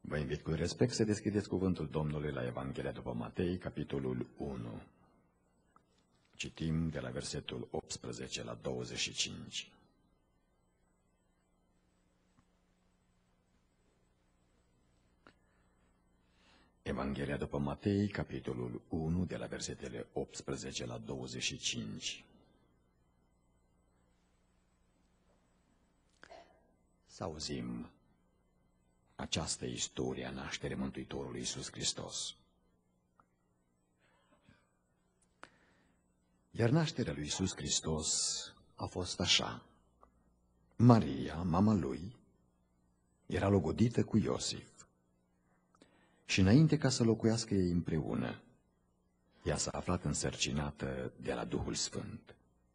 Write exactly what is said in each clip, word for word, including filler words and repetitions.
Vă invit cu respect să deschideți cuvântul Domnului la Evanghelia după Matei, capitolul unu. Citim de la versetul optsprezece la douăzeci și cinci. Evanghelia după Matei, capitolul unu, de la versetele optsprezece la douăzeci și cinci. Să auzim această istorie a nașterii Mântuitorului Iisus Hristos. Iar nașterea lui Iisus Hristos a fost așa. Maria, mama lui, era logodită cu Iosif. Și înainte ca să locuiască ei împreună, ea s-a aflat însărcinată de la Duhul Sfânt.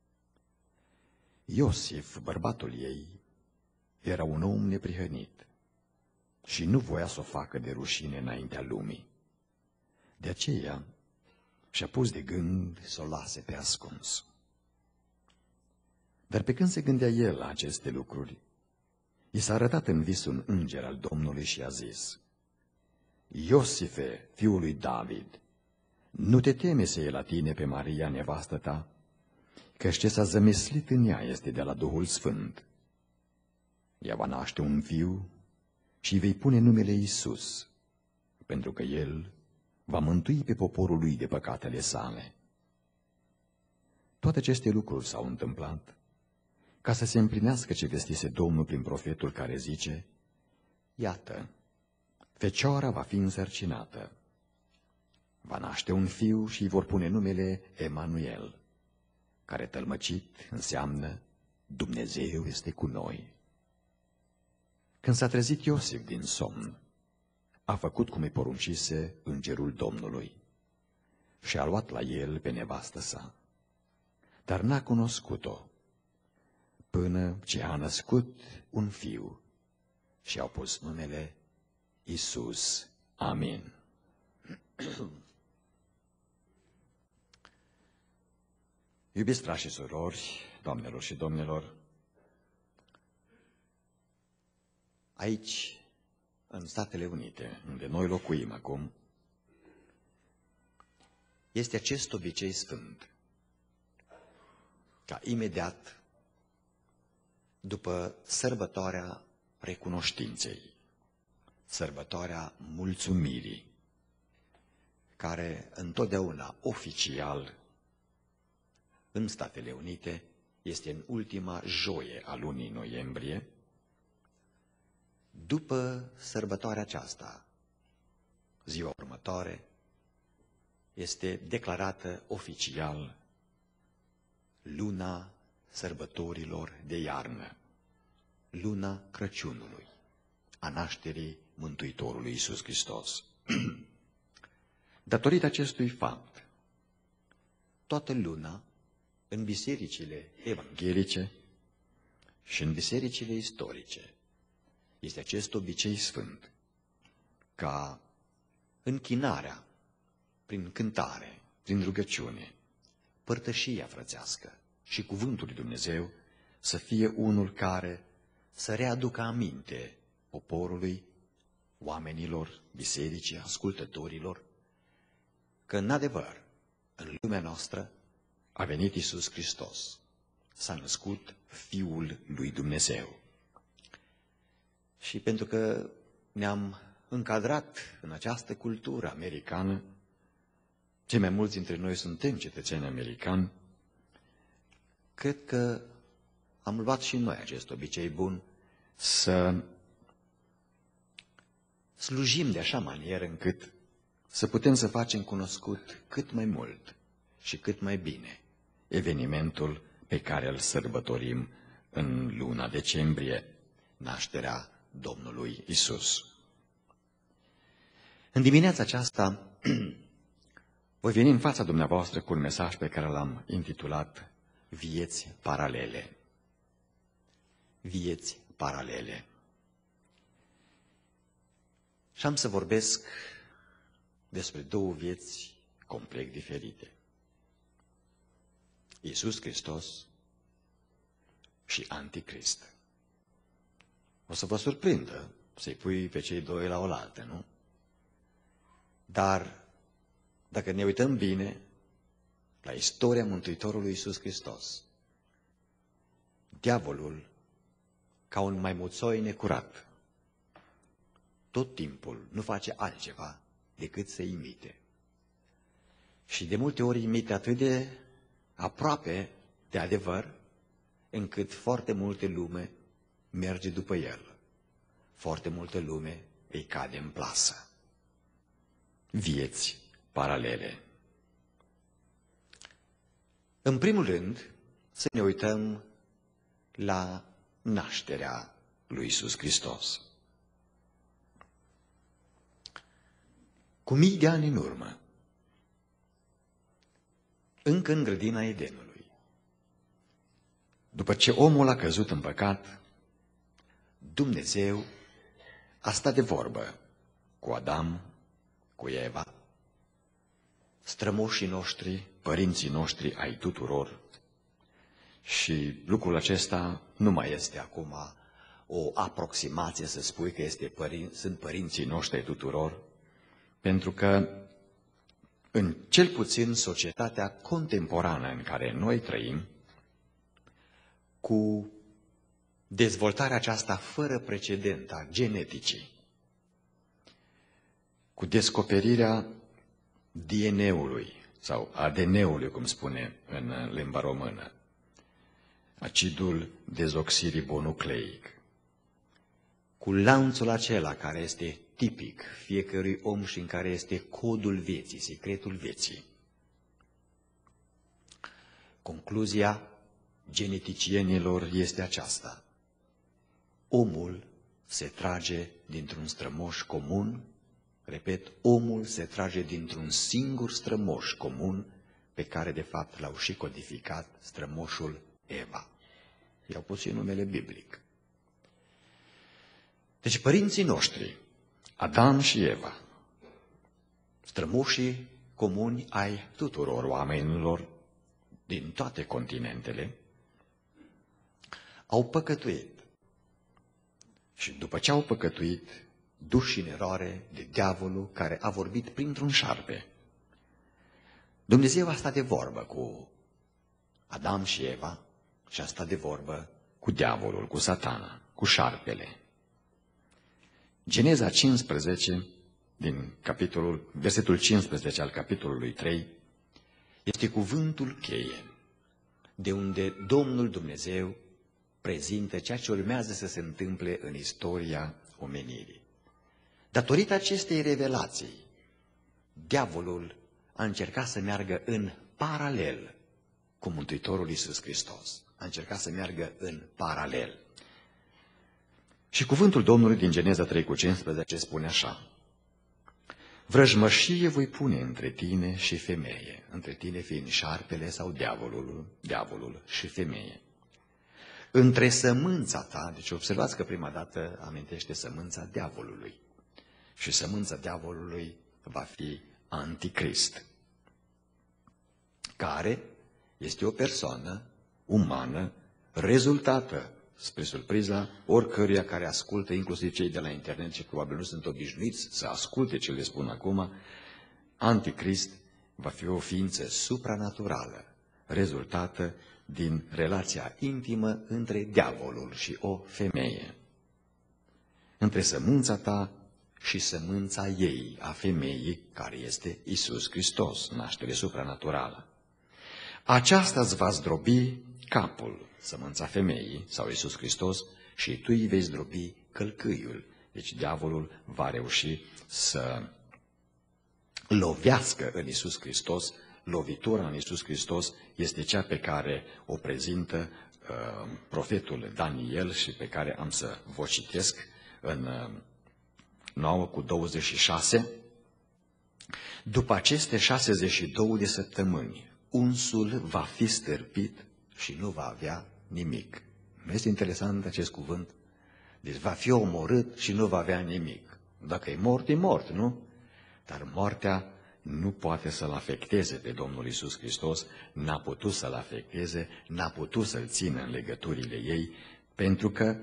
Iosif, bărbatul ei, era un om neprihănit și nu voia să o facă de rușine înaintea lumii. De aceea și-a pus de gând să o lase pe ascuns. Dar pe când se gândea el la aceste lucruri, i s-a arătat în vis un înger al Domnului și a zis: Iosife, fiul lui David, nu te teme să iei la tine pe Maria, nevastă ta, căci ce s-a zămislit în ea este de la Duhul Sfânt. Ea va naște un fiu și îi vei pune numele Iisus, pentru că el va mântui pe poporul lui de păcatele sale. Toate aceste lucruri s-au întâmplat ca să se împlinească ce vestise Domnul prin profetul care zice: Iată, fecioara va fi însărcinată, va naște un fiu și îi vor pune numele Emanuel, care tălmăcit înseamnă Dumnezeu este cu noi. Când s-a trezit Iosif din somn, a făcut cum îi poruncise îngerul Domnului și a luat la el pe nevastă sa, dar n-a cunoscut-o până ce a născut un fiu și au pus numele Iisus. Amin. Iubiți frați și surori, doamnelor și domnilor, aici, în Statele Unite, unde noi locuim acum, este acest obicei sfânt, ca imediat după sărbătoarea recunoștinței, sărbătoarea mulțumirii, care întotdeauna oficial în Statele Unite este în ultima joie a lunii noiembrie, după sărbătoarea aceasta, ziua următoare, este declarată oficial luna sărbătorilor de iarnă, luna Crăciunului, a nașterii Mântuitorului Iisus Hristos. Datorită acestui fapt, toată luna, în bisericile evanghelice și în bisericile istorice, este acest obicei sfânt, ca închinarea prin cântare, prin rugăciune, părtășia frățească și cuvântul lui Dumnezeu să fie unul care să readucă aminte poporului, oamenilor, bisericii, ascultătorilor, că în adevăr, în lumea noastră, a venit Iisus Hristos, s-a născut Fiul lui Dumnezeu. Și pentru că ne-am încadrat în această cultură americană, cei mai mulți dintre noi suntem cetățeni americani, cred că am luat și noi acest obicei bun să slujim de așa manieră încât să putem să facem cunoscut cât mai mult și cât mai bine evenimentul pe care îl sărbătorim în luna decembrie, nașterea Domnului Isus. În dimineața aceasta voi veni în fața dumneavoastră cu un mesaj pe care l-am intitulat Vieți paralele. Vieți paralele. Și am să vorbesc despre două vieți complet diferite. Iisus Hristos și Anticrist. O să vă surprindă să-i pui pe cei doi la oaltă, nu? Dar, dacă ne uităm bine la istoria Mântuitorului Iisus Hristos, diavolul, ca un maimuțoi necurat, tot timpul nu face altceva decât să imite. Și de multe ori imite atât de aproape de adevăr, încât foarte multe lume merge după el. Foarte multă lume îi cade în plasă. Vieți paralele. În primul rând, să ne uităm la nașterea lui Iisus Hristos. Cu mii de ani în urmă, încă în grădina Edenului, după ce omul a căzut în păcat, Dumnezeu a stat de vorbă cu Adam, cu Eva, strămoșii noștri, părinții noștri ai tuturor. Și lucrul acesta nu mai este acum o aproximație să spui că este părin- sunt părinții noștri ai tuturor, pentru că în cel puțin societatea contemporană în care noi trăim, cu dezvoltarea aceasta fără precedent a geneticii, cu descoperirea D N A-ului sau A D N-ului, cum spune în limba română, acidul dezoxiribonucleic, cu lanțul acela care este tipic fiecărui om și în care este codul vieții, secretul vieții. Concluzia geneticienilor este aceasta: omul se trage dintr-un strămoș comun, repet, omul se trage dintr-un singur strămoș comun, pe care de fapt l-au și codificat strămoșul Eva. I-au pus și numele biblic. Deci părinții noștri, Adam și Eva, strămoșii comuni ai tuturor oamenilor din toate continentele, au păcătuit. Și după ce au păcătuit, duși în eroare de diavolul care a vorbit printr-un șarpe, Dumnezeu a stat de vorbă cu Adam și Eva și a stat de vorbă cu diavolul, cu Satana, cu șarpele. Geneza cincisprezece, din capitolul, versetul cincisprezece al capitolului trei, este cuvântul cheie, de unde Domnul Dumnezeu prezintă ceea ce urmează să se întâmple în istoria omenirii. Datorită acestei revelații, diavolul a încercat să meargă în paralel cu Mântuitorul Iisus Hristos. A încercat să meargă în paralel. Și cuvântul Domnului din Geneza trei cu cincisprezece spune așa: vrăjmășie voi pune între tine și femeie, între tine fiind șarpele sau diavolul, diavolul și femeie. Între sămânța ta, deci observați că prima dată amintește sămânța diavolului. Și sămânța diavolului va fi Anticrist, care este o persoană umană rezultată, spre surpriza oricăruia care ascultă, inclusiv cei de la internet, și probabil nu sunt obișnuiți să asculte ce le spun acum. Anticrist va fi o ființă supranaturală, rezultată din relația intimă între diavolul și o femeie. Între sămânța ta și sămânța ei, a femeii, care este Iisus Hristos, naștere supranaturală. Aceasta îți va zdrobi capul, sămânța femeii, sau Iisus Hristos, și tu îi vei zdrobi călcâiul. Deci diavolul va reuși să lovească în Iisus Hristos. Lovitura în Iisus Hristos este cea pe care o prezintă uh, profetul Daniel și pe care am să vă citesc în uh, nouă cu douăzeci și șase. După aceste șaizeci și două de săptămâni, unsul va fi stârpit și nu va avea nimic. Nu este interesant acest cuvânt? Deci va fi omorât și nu va avea nimic. Dacă e mort, e mort, nu? Dar moartea nu poate să-L afecteze pe Domnul Iisus Hristos, n-a putut să-L afecteze, n-a putut să-L țină în legăturile ei, pentru că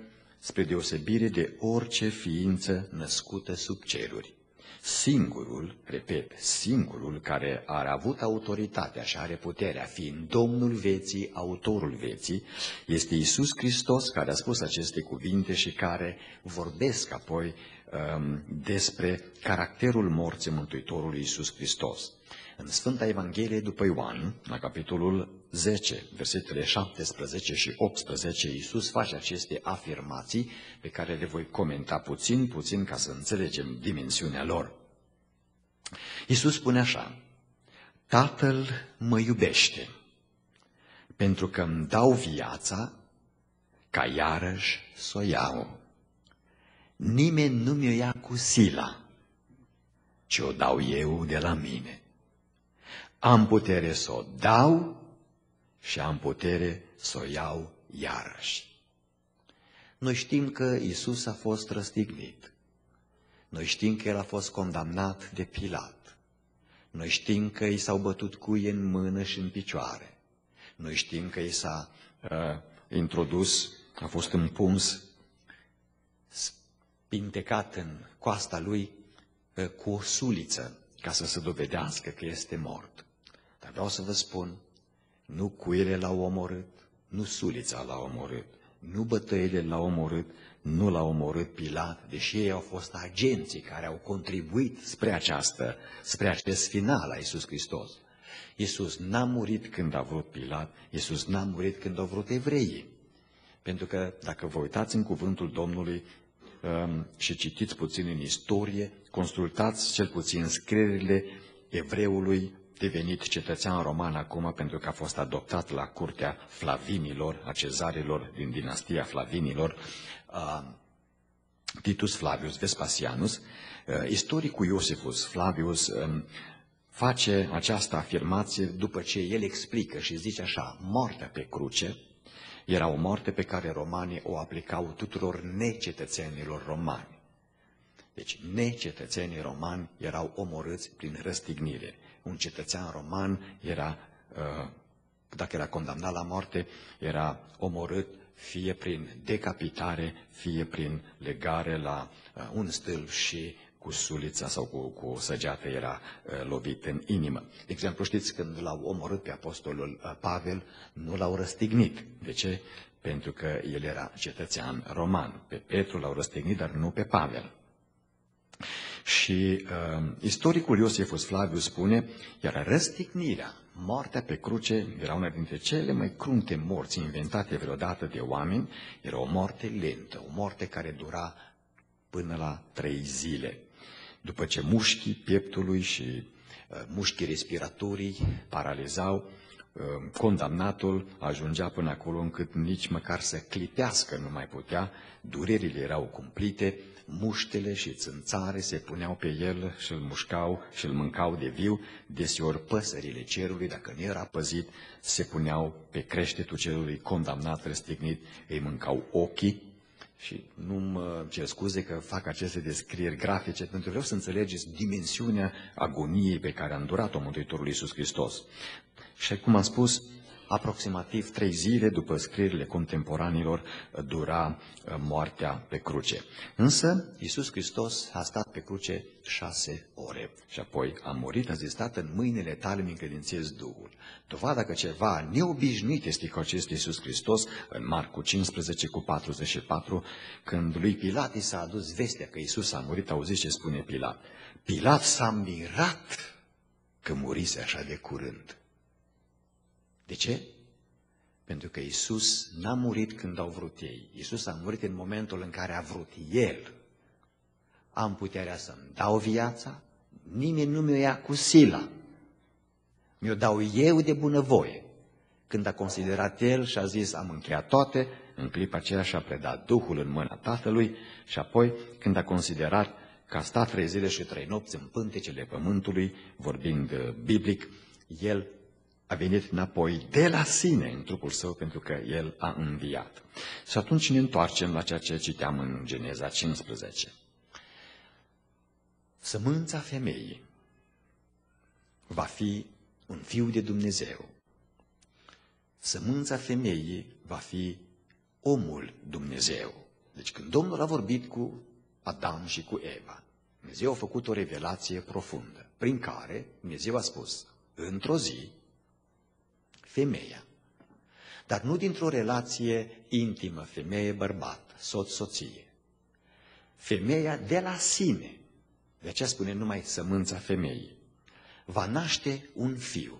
spre deosebire de orice ființă născută sub ceruri. Singurul, repet, singurul care a avut autoritatea și are puterea, fiind Domnul vieții, autorul vieții, este Iisus Hristos, care a spus aceste cuvinte și care vorbesc apoi um, despre caracterul morții Mântuitorului Iisus Hristos. În Sfânta Evanghelie după Ioan, la capitolul zece, versetele șaptesprezece și optsprezece, Iisus face aceste afirmații pe care le voi comenta puțin, puțin ca să înțelegem dimensiunea lor. Iisus spune așa: Tatăl mă iubește, pentru că îmi dau viața ca iarăși să o iau. Nimeni nu mi-o ia cu sila, ci o dau eu de la mine. Am putere să o dau și am putere să o iau iarăși. Noi știm că Iisus a fost răstignit. Noi știm că El a fost condamnat de Pilat. Noi știm că i s-au bătut cuie în mână și în picioare. Noi știm că i s-a uh, introdus, a fost împuns, spintecat în coasta lui uh, cu o suliță, ca să se dovedească că este mort. Dar vreau să vă spun, nu cuiele l-au omorât, nu sulița l-a omorât, nu bătăile l-au omorât, nu l-a omorât Pilat, deși ei au fost agenții care au contribuit spre această, spre acest final a Iisus Hristos. Iisus n-a murit când a vrut Pilat, Iisus n-a murit când au vrut evreii. Pentru că dacă vă uitați în cuvântul Domnului um, și citiți puțin în istorie, consultați cel puțin scrierile evreului devenit cetățean roman acum, pentru că a fost adoptat la curtea Flavinilor, a cezarilor din dinastia Flavinilor, uh, Titus Flavius Vespasianus. Uh, istoricul Iosifus Flavius um, face această afirmație după ce el explică și zice așa: moartea pe cruce era o moarte pe care romanii o aplicau tuturor necetățenilor romani. Deci necetățenii romani erau omorâți prin răstignire. Un cetățean roman era, dacă era condamnat la moarte, era omorât fie prin decapitare, fie prin legare la un stâlp și cu sulița sau cu, cu o săgeată era lovit în inimă. De exemplu, știți, când l-au omorât pe apostolul Pavel, nu l-au răstignit. De ce? Pentru că el era cetățean roman. Pe Petru l-au răstignit, dar nu pe Pavel. Și uh, istoricul Iosifus Flavius spune, iar răstignirea, moartea pe cruce, era una dintre cele mai crunte morți inventate vreodată de oameni, era o moarte lentă, o moarte care dura până la trei zile. După ce mușchii pieptului și uh, mușchii respiratorii paralizau, uh, condamnatul ajungea până acolo încât nici măcar să clipească nu mai putea, durerile erau cumplite, muștele și țânțare se puneau pe el și îl mușcau și îl mâncau de viu, deseori păsările cerului, dacă nu era păzit, se puneau pe creștetul celui condamnat, răstignit, îi mâncau ochii. Și nu-mi cer scuze că fac aceste descrieri grafice, pentru că vreau să înțelegeți dimensiunea agoniei pe care a îndurat-o Mântuitorul Iisus Hristos. Și cum am spus, aproximativ trei zile după scrierile contemporanilor dura moartea pe cruce. Însă Iisus Hristos a stat pe cruce șase ore și apoi a murit, a zis: Tată, în mâinile tale mi încredințez Duhul. Dovada că ceva neobișnuit este cu acest Iisus Hristos, în Marcu cincisprezece cu patruzeci și patru, când lui Pilat i s-a adus vestea că Iisus a murit, auziți ce spune Pilat. Pilat s-a mirat că murise așa de curând. De ce? Pentru că Iisus n-a murit când au vrut ei. Iisus a murit în momentul în care a vrut El. Am puterea să-mi dau viața, nimeni nu mi-o ia cu sila. Mi-o dau eu de bunăvoie. Când a considerat El și a zis: am încheiat toate, în clipa aceea și-a predat Duhul în mâna Tatălui și apoi, când a considerat că a stat trei zile și trei nopți în pântecele pământului, vorbind biblic, El a venit înapoi de la sine în trupul său, pentru că El a înviat. Și atunci ne întoarcem la ceea ce citeam în Geneza cincisprezece. Sămânța femeii va fi un fiu de Dumnezeu. Sămânța femeii va fi omul Dumnezeu. Deci când Domnul a vorbit cu Adam și cu Eva, Dumnezeu a făcut o revelație profundă, prin care Dumnezeu a spus, într-o zi, femeia, dar nu dintr-o relație intimă, femeie-bărbat, soț-soție. Femeia de la sine, de aceea spune numai sămânța femeii, va naște un fiu.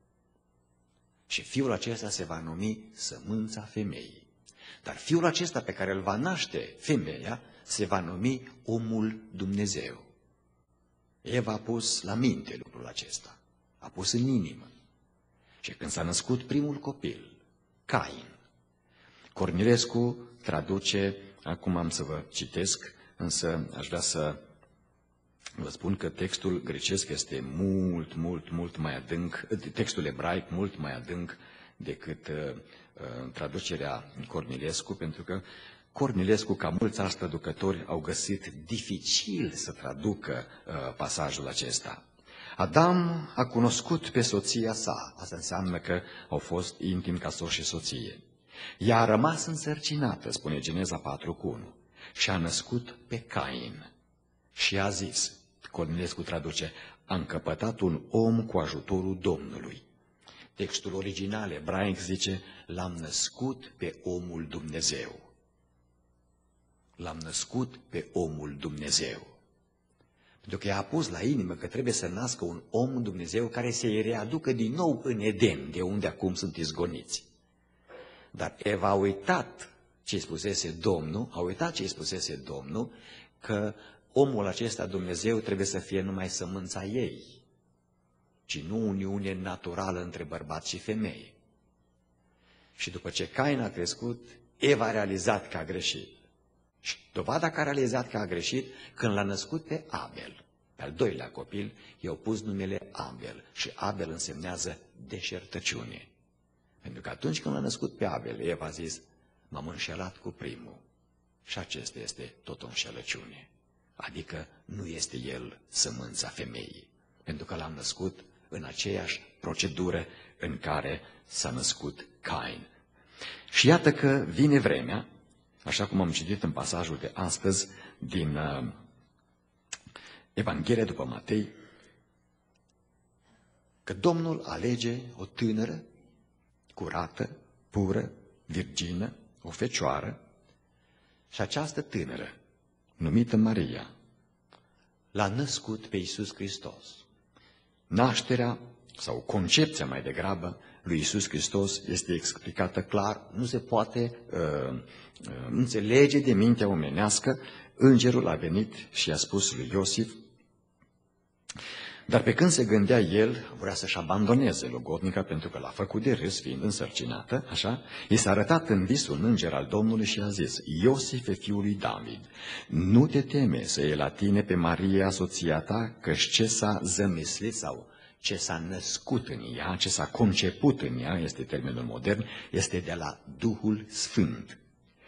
Și fiul acesta se va numi sămânța femeii. Dar fiul acesta pe care îl va naște femeia se va numi omul Dumnezeu. Eva a pus la minte lucrul acesta, a pus în inimă. Și când s-a născut primul copil, Cain, Cornilescu traduce, acum am să vă citesc, însă aș vrea să vă spun că textul grecesc este mult, mult, mult mai adânc, textul ebraic mult mai adânc decât uh, traducerea Cornilescu, pentru că Cornilescu, ca mulți alți traducători, au găsit dificil să traducă uh, pasajul acesta. Adam a cunoscut pe soția sa, asta înseamnă că au fost intimi ca soț și soție. Ea a rămas însărcinată, spune Geneza patru cu unu, și a născut pe Cain. Și a zis, Cornilescu traduce, a încăpătat un om cu ajutorul Domnului. Textul original ebraic zice, l-am născut pe omul Dumnezeu. L-am născut pe omul Dumnezeu. Pentru că i-a pus la inimă că trebuie să nască un om Dumnezeu care să-i readucă din nou în Eden, de unde acum sunt izgoniți. Dar Eva a uitat ce spusese Domnul, a uitat ce spusese Domnul, că omul acesta Dumnezeu trebuie să fie numai sămânța ei, ci nu uniune naturală între bărbat și femeie. Și după ce Cain a crescut, Eva a realizat că a greșit. Și dovada că a realizat că a greșit, când l-a născut pe Abel, pe al doilea copil, i-au pus numele Abel și Abel însemnează deșertăciune. Pentru că atunci când l-a născut pe Abel, Eva a zis, m-am înșelat cu primul. Și acesta este tot o înșelăciune. Adică nu este el sămânța femeii, pentru că l-am născut în aceeași procedură în care s-a născut Cain. Și iată că vine vremea, așa cum am citit în pasajul de astăzi din uh, Evanghelia după Matei, că Domnul alege o tânără, curată, pură, virgină, o fecioară, și această tânără, numită Maria, l-a născut pe Iisus Hristos. Nașterea, sau concepția mai degrabă, lui Iisus Hristos este explicată clar, nu se poate uh, uh, înțelege de mintea omenească. Îngerul a venit și i-a spus lui Iosif, dar pe când se gândea el, vrea să-și abandoneze logodnica pentru că l-a făcut de râs fiind însărcinată, așa, i s-a arătat în vis un înger al Domnului și a zis, Iosife, fiul lui David, nu te teme să iei la tine pe Maria, soția ta, căci ce s-a zămislit sau ce s-a născut în ea, ce s-a conceput în ea, este termenul modern, este de la Duhul Sfânt.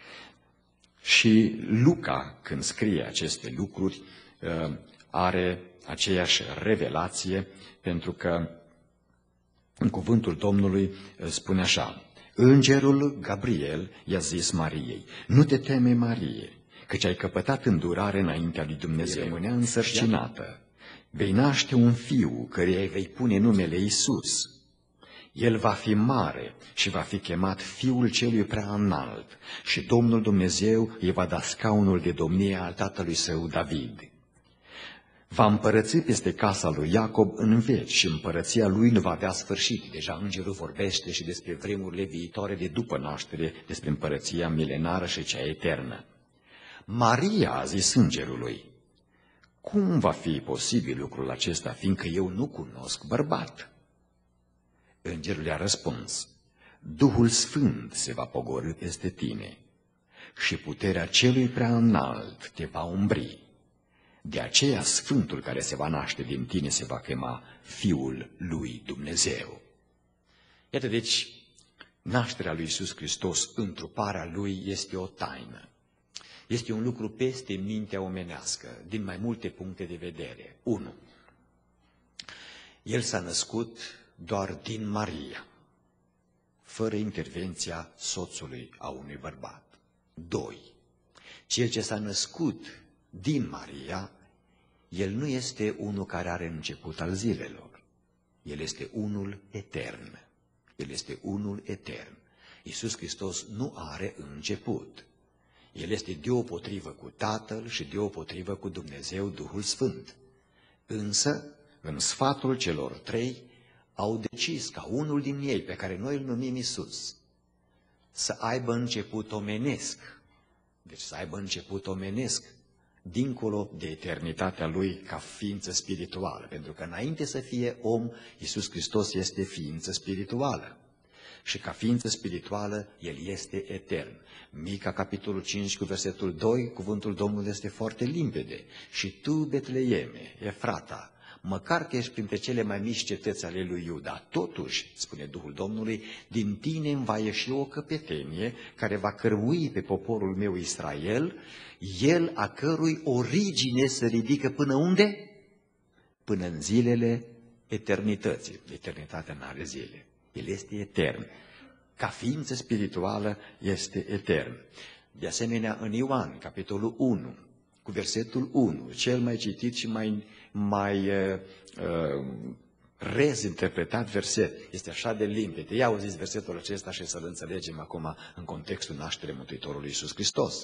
Și Luca, când scrie aceste lucruri, are aceeași revelație, pentru că în cuvântul Domnului spune așa, Îngerul Gabriel i-a zis Mariei, nu te teme, Marie, căci ai căpătat îndurare înaintea lui Dumnezeu. Rămânea însărcinată, vei naște un fiu, căruia îi vei pune numele Iisus. El va fi mare și va fi chemat Fiul Celui Prea Înalt și Domnul Dumnezeu îi va da scaunul de domnie al tatălui său David. Va împărăți peste casa lui Iacob în veci și împărăția lui nu va avea sfârșit. Deja îngerul vorbește și despre vremurile viitoare de după naștere, despre împărăția milenară și cea eternă. Maria a zis îngerului, cum va fi posibil lucrul acesta, fiindcă eu nu cunosc bărbat? Îngerul i-a răspuns, Duhul Sfânt se va pogorî peste tine și puterea Celui Prea Înalt te va umbri. De aceea Sfântul care se va naște din tine se va chema Fiul lui Dumnezeu. Iată deci, nașterea lui Iisus Hristos, întruparea lui, este o taină. Este un lucru peste mintea omenească, din mai multe puncte de vedere. unu. El s-a născut doar din Maria, fără intervenția soțului a unui bărbat. doi. Cel ce s-a născut din Maria, el nu este unul care are început al zilelor. El este unul etern. El este unul etern. Iisus Hristos nu are început. El este deopotrivă cu Tatăl și deopotrivă cu Dumnezeu Duhul Sfânt. Însă, în sfatul celor trei, au decis ca unul din ei, pe care noi îl numim Iisus, să aibă început omenesc. Deci să aibă început omenesc, dincolo de eternitatea Lui ca ființă spirituală. Pentru că înainte să fie om, Iisus Hristos este ființă spirituală. Și ca ființă spirituală, El este etern. Mica, capitolul cinci, cu versetul doi, cuvântul Domnului este foarte limpede. Și tu, Betleeme, Efrata, măcar că ești printre cele mai mici cetăți ale lui Iuda, totuși, spune Duhul Domnului, din tine îmi va ieși o căpetenie care va cărmui pe poporul meu Israel, el a cărui origine se ridică până unde? Până în zilele eternității. Eternitatea n-are zile. El este etern. Ca ființă spirituală este etern. De asemenea, în Ioan, capitolul unu, cu versetul unu, cel mai citit și mai, mai uh, uh, rez interpretat verset, este așa de limpede. Ia auziți versetul acesta și să-l înțelegem acum în contextul nașterii Mântuitorului Iisus Hristos.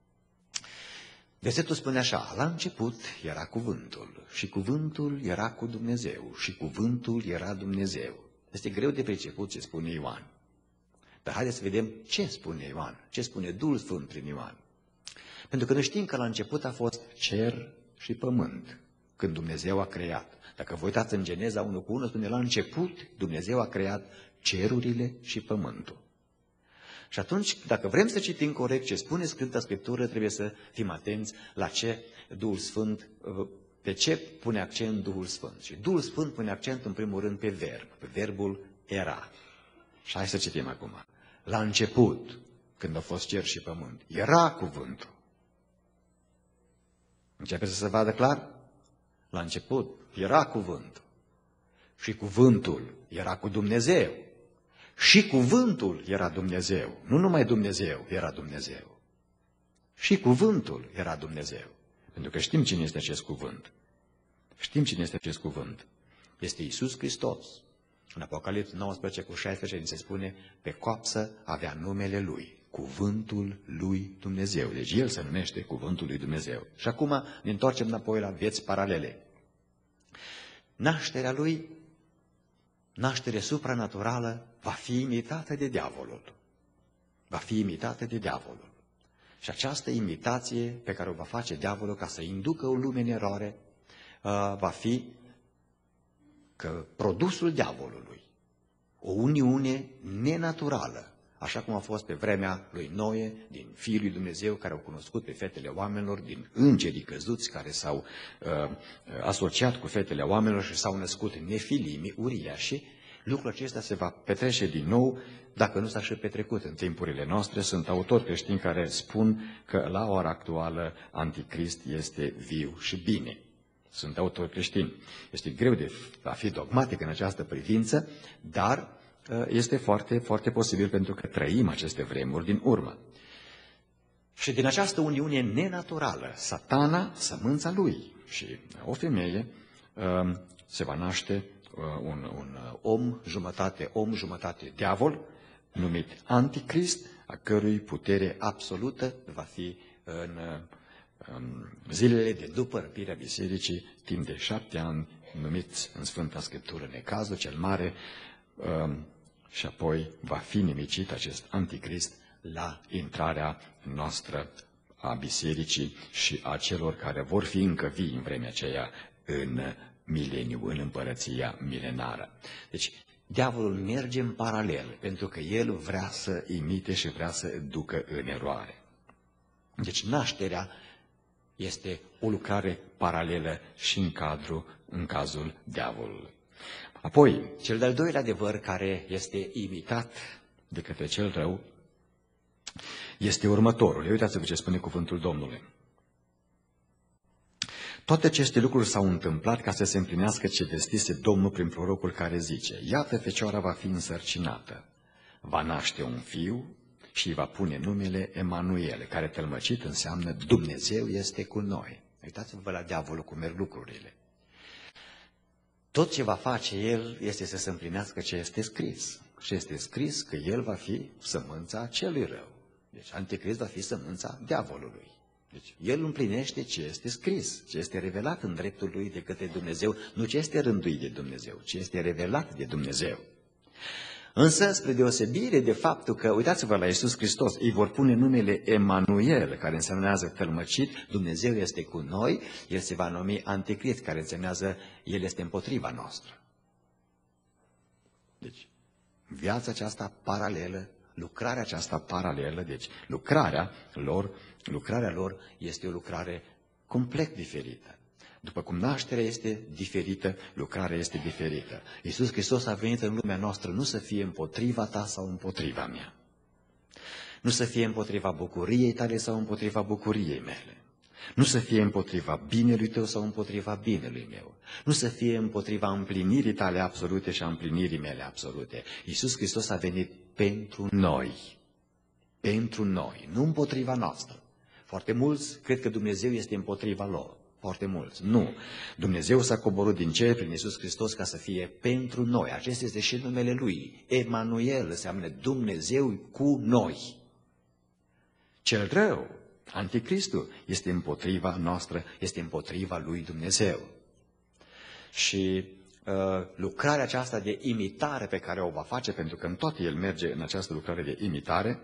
Versetul spune așa: la început era cuvântul și cuvântul era cu Dumnezeu și cuvântul era Dumnezeu. Este greu de priceput ce spune Ioan. Dar haideți să vedem ce spune Ioan, ce spune Duhul Sfânt prin Ioan. Pentru că noi știm că la început a fost cer și pământ, când Dumnezeu a creat. Dacă vă uitați în Geneza unu cu unu, spune la început Dumnezeu a creat cerurile și pământul. Și atunci, dacă vrem să citim corect ce spune Sfânta Scriptură, trebuie să fim atenți la ce Duhul Sfânt, pe ce pune accent Duhul Sfânt. Și Duhul Sfânt pune accent în primul rând pe verb, pe verbul era. Și hai să citim acum. La început, când a fost cer și pământ, era cuvântul. Începe să se vadă clar? La început era cuvântul. Și cuvântul era cu Dumnezeu. Și cuvântul era Dumnezeu. Nu numai Dumnezeu era Dumnezeu. Și cuvântul era Dumnezeu. Pentru că știm cine este acest cuvânt. Știm cine este acest cuvânt. Este Iisus Hristos. În Apocalipsa nouăsprezece cu șaisprezece ni se spune, pe coapsă avea numele Lui, cuvântul lui Dumnezeu. Deci El se numește cuvântul lui Dumnezeu. Și acum ne întoarcem înapoi la vieți paralele. Nașterea Lui, naștere supranaturală, va fi imitată de diavolul. Va fi imitată de diavolul. Și această imitație pe care o va face diavolul ca să inducă o lume în eroare, va fi că produsul diavolului, o uniune nenaturală, așa cum a fost pe vremea lui Noe, din fiii lui Dumnezeu care au cunoscut pe fetele oamenilor, din îngerii căzuți care s-au uh, asociat cu fetele oamenilor și s-au născut nefilimi, uriași, lucrul acesta se va petrece din nou, dacă nu s-a și petrecut în timpurile noastre. Sunt autori creștini care spun că la ora actuală Anticrist este viu și bine. Sunt autori creștini. Este greu de a fi dogmatic în această privință, dar este foarte, foarte posibil pentru că trăim aceste vremuri din urmă. Și din această uniune nenaturală, Satana, sămânța lui și o femeie, se va naște un, un om, jumătate om, jumătate diavol, numit Anticrist, a cărui putere absolută va fi în zilele de după răpirea bisericii, timp de șapte ani, numiți în Sfânta Scriptură necazul cel mare, și apoi va fi nimicit acest Anticrist la intrarea noastră a bisericii și a celor care vor fi încă vii în vremea aceea în mileniu, în împărăția milenară. Deci, diavolul merge în paralel, pentru că el vrea să imite și vrea să ducă în eroare. Deci, nașterea este o lucrare paralelă și în, cadru, în cazul diavolului. Apoi, cel de-al doilea adevăr care este imitat de către cel rău este următorul. Uitați-vă ce spune cuvântul Domnului. Toate aceste lucruri s-au întâmplat ca să se împlinească ce vestise Domnul prin prorocul care zice: iată, fecioara va fi însărcinată, va naște un fiu și îi va pune numele Emanuel, care tălmăcit înseamnă Dumnezeu este cu noi. Uitați-vă la diavolul cum merg lucrurile. Tot ce va face el este să se împlinească ce este scris. Și este scris că el va fi sămânța celui rău. Deci Anticrist va fi sămânța diavolului. Deci el împlinește ce este scris, ce este revelat în dreptul lui de către Dumnezeu, nu ce este rânduit de Dumnezeu, ce este revelat de Dumnezeu. Însă, spre deosebire de faptul că, uitați-vă la Iisus Hristos, îi vor pune numele Emanuel, care însemnează tălmăcit, Dumnezeu este cu noi, el se va numi Anticrist, care însemnează el este împotriva noastră. Deci, viața aceasta paralelă, lucrarea aceasta paralelă, deci lucrarea lor, lucrarea lor este o lucrare complet diferită. După cum nașterea este diferită, lucrarea este diferită. Iisus Hristos a venit în lumea noastră nu să fie împotriva ta sau împotriva mea. Nu să fie împotriva bucuriei tale sau împotriva bucuriei mele. Nu să fie împotriva binelui tău sau împotriva binelui meu. Nu să fie împotriva împlinirii tale absolute și a împlinirii mele absolute. Iisus Hristos a venit pentru noi. Pentru noi, nu împotriva noastră. Foarte mulți cred că Dumnezeu este împotriva lor. Foarte mulți. Nu. Dumnezeu s-a coborât din cer prin Iisus Hristos ca să fie pentru noi. Acesta este și numele Lui. Emanuel înseamnă Dumnezeu cu noi. Cel rău, Anticristul, este împotriva noastră, este împotriva lui Dumnezeu. Și uh, lucrarea aceasta de imitare pe care o va face, pentru că în toate el merge în această lucrare de imitare,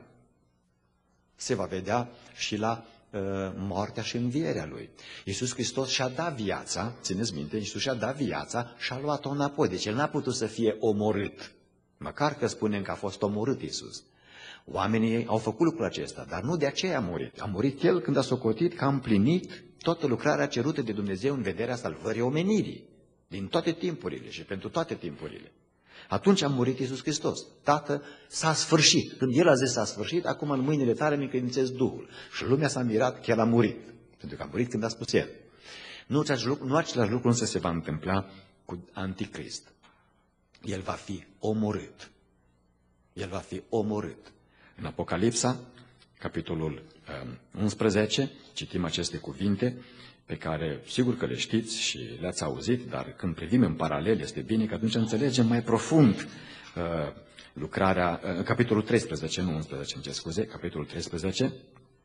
se va vedea și la moartea și învierea lui. Iisus Hristos și-a dat viața, țineți minte, Iisus și-a dat viața și a luat-o înapoi. Deci el n-a putut să fie omorât. Măcar că spunem că a fost omorât Iisus. Oamenii au făcut lucrul acesta, dar nu de aceea a murit. A murit el când a socotit că a împlinit toată lucrarea cerută de Dumnezeu în vederea salvării omenirii. Din toate timpurile și pentru toate timpurile. Atunci a murit Iisus Hristos. Tată, s-a sfârșit. Când El a zis s-a sfârșit, acum în mâinile tale mi încredințez Duhul. Și lumea s-a mirat că El a murit. Pentru că a murit când a spus El. Nu același lucru, nu același lucru însă se va întâmpla cu Anticrist. El va fi omorât. El va fi omorât. În Apocalipsa, capitolul unsprezece, citim aceste cuvinte pe care sigur că le știți și le-ați auzit, dar când privim în paralel este bine că atunci înțelegem mai profund uh, lucrarea, uh, capitolul treisprezece, nu unsprezece, îmi cer scuze, capitolul treisprezece,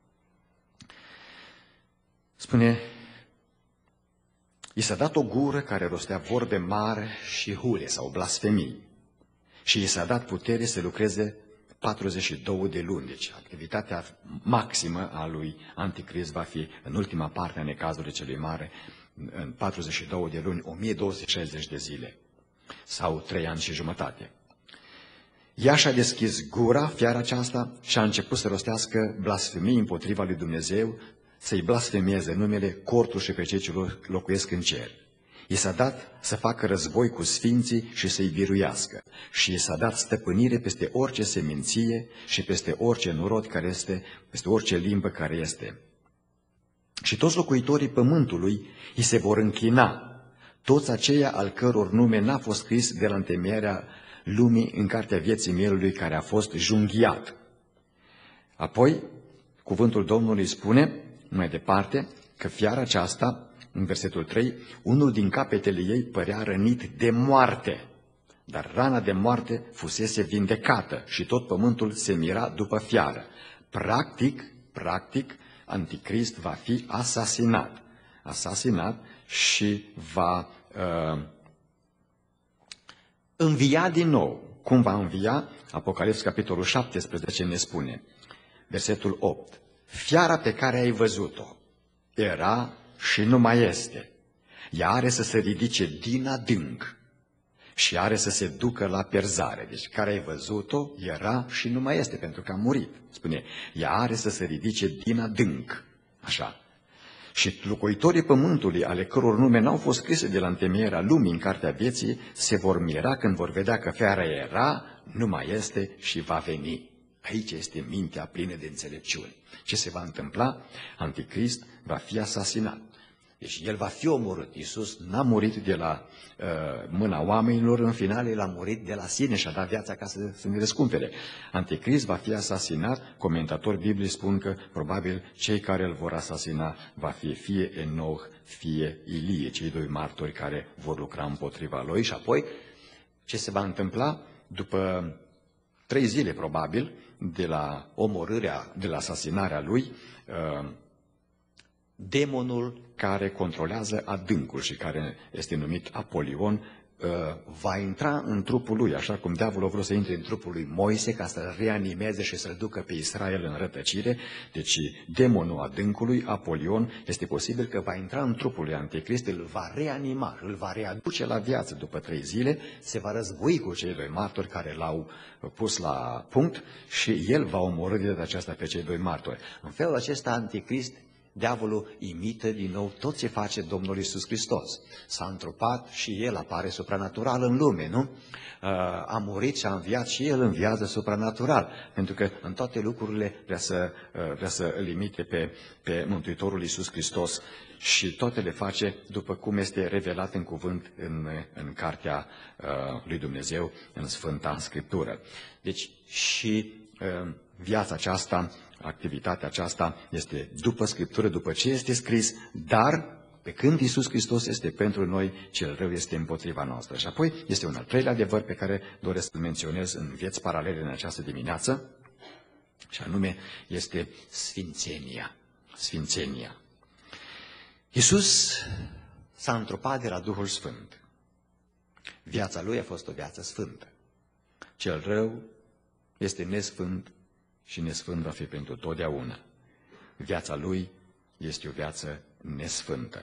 spune, i s-a dat o gură care rostea vorbe mari și hule sau blasfemii și i s-a dat putere să lucreze patruzeci și două de luni. Deci activitatea maximă a lui Anticrist va fi în ultima parte a necazului celui mare, în patruzeci și două de luni, o mie două sute șaizeci de zile sau trei ani și jumătate. Ea și-a deschis gura, fiara aceasta, și a început să rostească blasfemii împotriva lui Dumnezeu, să-i blasfemieze numele, cortul și pe cei ce locuiesc în cer. I s-a dat să facă război cu sfinții și să-i biruiască. Și i s-a dat stăpânire peste orice seminție și peste orice norod care este, peste orice limbă care este. Și toți locuitorii pământului îi se vor închina, toți aceia al căror nume n-a fost scris de la întemeierea lumii în cartea vieții mielului care a fost junghiat. Apoi, cuvântul Domnului spune, mai departe, că fiara aceasta, în versetul trei, unul din capetele ei părea rănit de moarte, dar rana de moarte fusese vindecată și tot pământul se mira după fiară. Practic, practic, Anticrist va fi asasinat. Asasinat și va uh, învia din nou. Cum va învia? Apocalips, capitolul șaptesprezece, ne spune, versetul opt. Fiara pe care ai văzut-o era și nu mai este. Ea are să se ridice din adânc și are să se ducă la pierzare. Deci care ai văzut-o era și nu mai este, pentru că a murit. Spune, ea are să se ridice din adânc. Așa. Și locuitorii pământului, ale căror nume n-au fost scrise de la întemeierea lumii în cartea vieții, se vor mira când vor vedea că fiara era, nu mai este și va veni. Aici este mintea plină de înțelepciune. Ce se va întâmpla? Anticrist va fi asasinat. Deci El va fi omorât. Iisus n-a murit de la uh, mâna oamenilor, în final El a murit de la sine și a dat viața ca să, să ne răscumpere. Anticrist va fi asasinat. Comentatori biblici spun că probabil cei care îl vor asasina va fi fie Enoch, fie Ilie, cei doi martori care vor lucra împotriva lui. Și apoi, ce se va întâmpla? După trei zile, probabil, de la omorârea, de la asasinarea lui, uh, demonul care controlează adâncul și care este numit Apolion va intra în trupul lui, așa cum diavolul a vrut să intre în trupul lui Moise ca să-l reanimeze și să-l ducă pe Israel în rătăcire. Deci demonul adâncului, Apolion, este posibil că va intra în trupul lui Anticrist, îl va reanima, îl va readuce la viață după trei zile, se va război cu cei doi martori care l-au pus la punct și el va omorâ de data aceasta pe cei doi martori. În felul acesta Anticrist, diavolul imită din nou tot ce face Domnul Iisus Hristos. S-a întrupat și El apare supranatural în lume, nu? A murit și a înviat și El înviază supranatural, pentru că în toate lucrurile vrea să, vrea să îl imite pe, pe Mântuitorul Iisus Hristos și toate le face după cum este revelat în cuvânt în, în cartea lui Dumnezeu, în Sfânta Scriptură. Deci și viața aceasta, activitatea aceasta este după Scriptură, după ce este scris, dar pe când Iisus Hristos este pentru noi, cel rău este împotriva noastră. Și apoi este un al treilea adevăr pe care doresc să-l menționez în vieți paralele în această dimineață, și anume este sfințenia. Sfințenia. Iisus s-a întrupat de la Duhul Sfânt. Viața Lui a fost o viață sfântă. Cel rău este nesfânt și nesfânt va fi pentru totdeauna. Viața Lui este o viață nesfântă.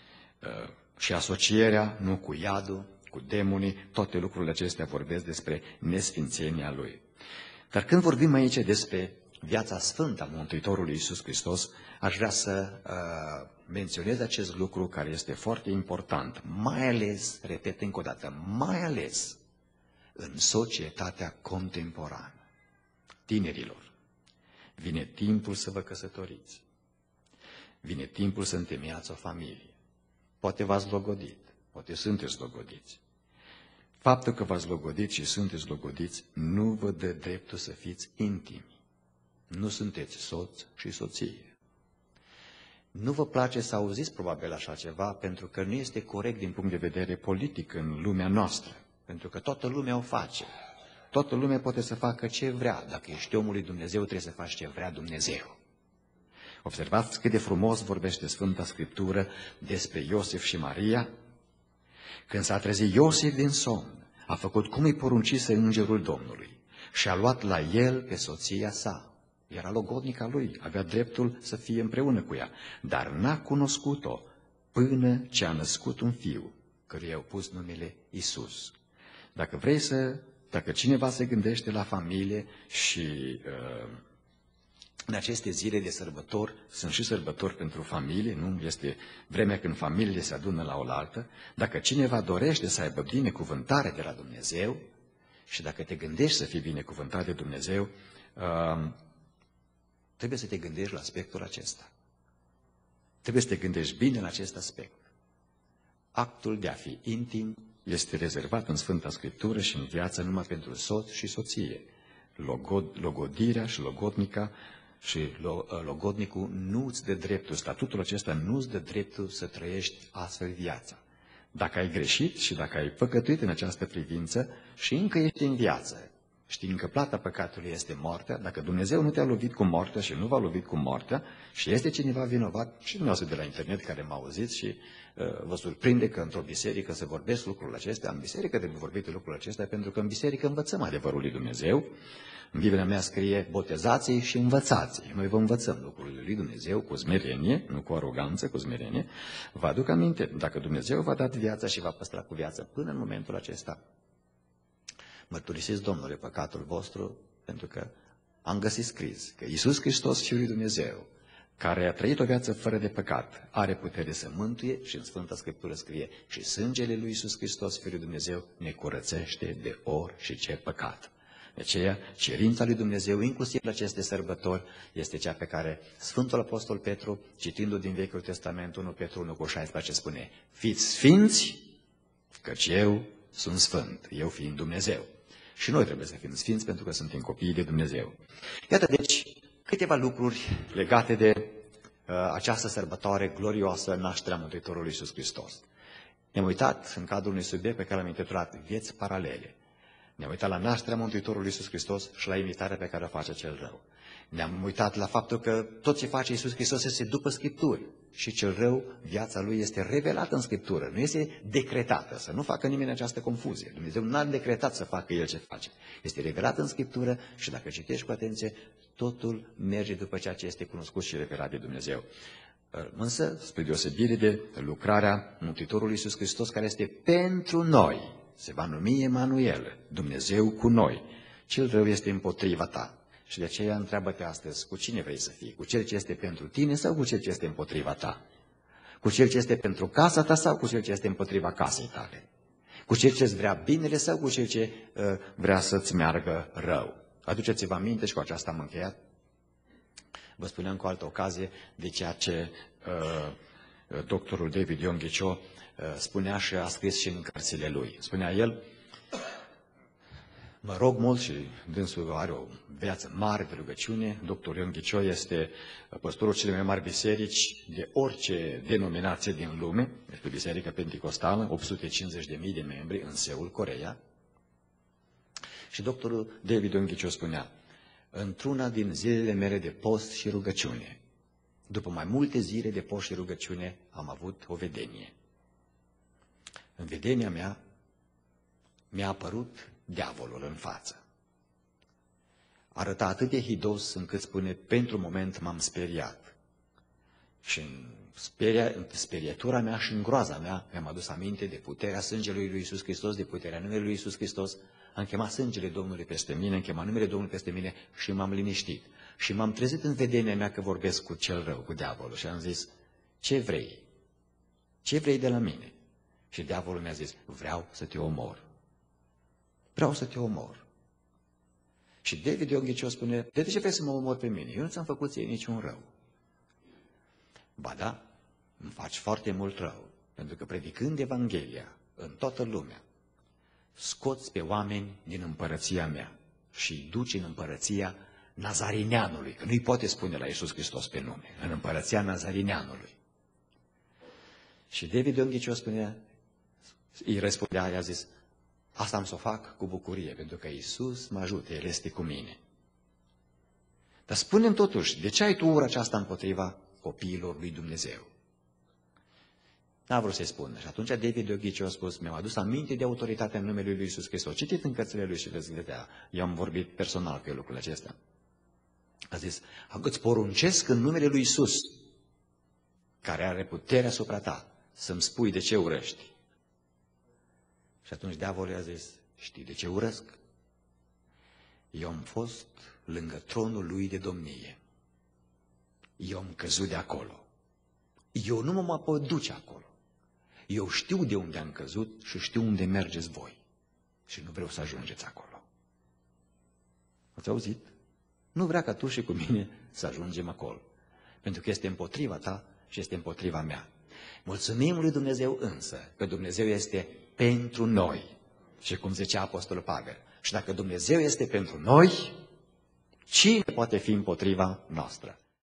Și asocierea, nu cu iadul, cu demonii, toate lucrurile acestea vorbesc despre nesfințenia Lui. Dar când vorbim aici despre viața sfântă a Mântuitorului Iisus Hristos, aș vrea să uh, menționez acest lucru care este foarte important, mai ales, repet încă o dată, mai ales în societatea contemporană. Tinerilor, vine timpul să vă căsătoriți, vine timpul să întemeiați o familie. Poate v-ați logodit, poate sunteți logodiți. Faptul că v-ați logodit și sunteți logodiți nu vă dă dreptul să fiți intimi. Nu sunteți soț și soție. Nu vă place să auziți probabil așa ceva, pentru că nu este corect din punct de vedere politic în lumea noastră, pentru că toată lumea o face. Toată lumea poate să facă ce vrea. Dacă ești omul lui Dumnezeu, trebuie să faci ce vrea Dumnezeu. Observați cât de frumos vorbește Sfânta Scriptură despre Iosif și Maria. Când s-a trezit Iosif din somn, a făcut cum îi poruncise îngerul Domnului și a luat la el pe soția sa. Era logodnica lui, avea dreptul să fie împreună cu ea, dar n-a cunoscut-o până ce a născut un fiu, căruia i-au pus numele Iisus. Dacă vrei să, dacă cineva se gândește la familie și uh, în aceste zile de sărbători, sunt și sărbători pentru familie, nu? Este vremea când familiile se adună la oaltă. Dacă cineva dorește să aibă binecuvântare de la Dumnezeu și dacă te gândești să fii binecuvântat de Dumnezeu, uh, trebuie să te gândești la aspectul acesta. Trebuie să te gândești bine la acest aspect. Actul de a fi intim este rezervat în Sfânta Scriptură și în viață numai pentru soț și soție. Logod, logodirea și logodnica și logodnicul nu îți dă dreptul, statutul acesta nu îți dă dreptul să trăiești astfel viața. Dacă ai greșit și dacă ai păcătuit în această privință și încă ești în viață, știind că plata păcatului este moartea, dacă Dumnezeu nu te-a lovit cu moartea și nu v-a lovit cu moartea și este cineva vinovat, și dumneavoastră de la internet care mă auziți și uh, vă surprinde că într-o biserică se vorbesc lucrurile acestea, în biserică trebuie vorbite lucrurile acestea, pentru că în biserică învățăm adevărul lui Dumnezeu. În Biblia mea scrie botezați și învățați. Noi vă învățăm lucrurile lui Dumnezeu cu smerenie, nu cu aroganță, cu smerenie. Vă aduc aminte, dacă Dumnezeu v-a dat viața și v-a păstrat cu viață până în momentul acesta, mărturisiți, Domnule, păcatul vostru, pentru că am găsit scris că Iisus Hristos, Fiul lui Dumnezeu, care a trăit o viață fără de păcat, are putere să mântuie și în Sfânta Scriptură scrie și sângele lui Iisus Hristos, Fiul lui Dumnezeu, ne curățește de ori și ce păcat. De aceea, cerința lui Dumnezeu, inclusiv la aceste sărbători, este cea pe care Sfântul Apostol Petru, citindu din Vechiul Testament, unu Petru unu cu șaisprezece, spune: fiți sfinți, căci eu sunt sfânt, eu fiind Dumnezeu. Și noi trebuie să fim sfinți pentru că suntem copiii de Dumnezeu. Iată deci câteva lucruri legate de uh, această sărbătoare glorioasă, nașterea Mântuitorului Iisus Hristos. Ne-am uitat în cadrul unui subiect pe care l-am intitulat Vieți paralele. Ne-am uitat la nașterea Mântuitorului Iisus Hristos și la imitarea pe care o face cel rău. Ne-am uitat la faptul că tot ce face Iisus Hristos este după Scripturi și cel rău, viața lui este revelată în Scriptură, nu este decretată, să nu facă nimeni această confuzie. Dumnezeu n-a decretat să facă El ce face. Este revelat în Scriptură și dacă citești cu atenție, totul merge după ceea ce este cunoscut și revelat de Dumnezeu. Însă, spre deosebire de lucrarea Mântuitorului Iisus Hristos, care este pentru noi, se va numi Emanuel, Dumnezeu cu noi. Cel rău este împotriva ta. Și de aceea întreabă-te astăzi, cu cine vrei să fii? Cu cel ce este pentru tine sau cu cel ce este împotriva ta? Cu cel ce este pentru casa ta sau cu cel ce este împotriva casei tale? Cu cel ce îți vrea binele sau cu cel ce uh, vrea să-ți meargă rău? Aduceți-vă aminte, și cu aceasta am încheiat. Vă spuneam cu altă ocazie de ceea ce uh, doctorul David Yonggi Cho uh, spunea și a scris și în cărțile lui. Spunea el: mă rog mult, și dânsul are o viață mare de rugăciune. Doctor Yonggi Cho este păstorul celei mai mari biserici de orice denominație din lume. Este Biserica Pentecostală, opt sute cincizeci de mii de membri în Seul, Coreea. Și doctorul David Yonggi Cho spunea: într-una din zilele mele de post și rugăciune, după mai multe zile de post și rugăciune, am avut o vedenie. În vedenia mea mi-a apărut diavolul în față. Arăta atât de hidos încât spune: pentru moment m-am speriat. Și în, speria, în sperietura mea și în groaza mea mi-am adus aminte de puterea sângelui lui Iisus Hristos, de puterea numelui lui Iisus Hristos. Am chemat sângele Domnului peste mine, am chemat numele Domnului peste mine și m-am liniștit. Și m-am trezit în vedenia mea că vorbesc cu cel rău, cu diavolul. Și am zis: ce vrei? Ce vrei de la mine? Și diavolul mi-a zis: vreau să te omor. Vreau să te omor. Și David Yonggi Cho spune: de ce vrei să mă omor pe mine? Eu nu ți-am făcut ție niciun rău. Ba da, îmi faci foarte mult rău, pentru că predicând Evanghelia în toată lumea, scoți pe oameni din împărăția mea și îi duci în împărăția Nazarineanului, că nu-i poate spune la Iisus Hristos pe nume, în împărăția Nazarineanului. Și David Yonggi Cho spunea, îi răspundea, i-a zis: asta am să o fac cu bucurie, pentru că Iisus mă ajută, El este cu mine. Dar spune-mi totuși, de ce ai tu ura aceasta împotriva copiilor lui Dumnezeu? N-a vrut să-i spună. Și atunci David Yonggi Cho a spus: mi-am adus aminte de autoritatea în numele lui Iisus Hristos. Citiți în cărțile lui și veți vedea. Eu am vorbit personal cu el lucrul acesta. A zis: îți poruncesc în numele lui Iisus, care are puterea asupra ta, să-mi spui de ce urăști. Și atunci diavolul i-a zis: știi de ce urăsc? Eu am fost lângă tronul lui de domnie. Eu am căzut de acolo. Eu nu mă pot duce acolo. Eu știu de unde am căzut și știu unde mergeți voi. Și nu vreau să ajungeți acolo. Ați auzit? Nu vrea ca tu și cu mine să ajungem acolo. Pentru că este împotriva ta și este împotriva mea. Mulțumim lui Dumnezeu însă că Dumnezeu este pentru noi. Și cum zicea Apostolul Pavel: și dacă Dumnezeu este pentru noi, cine poate fi împotriva noastră?